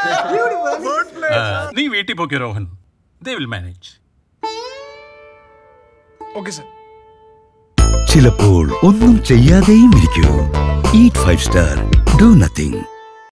നീ വീട്ടിൽ പോക്കോ Rohan. They will manage. Okay, sir. ചിലപ്പോൾ ഒന്നും ചെയ്യാതെയും ഇരിക്കൂ. Eat 5 star. Do nothing.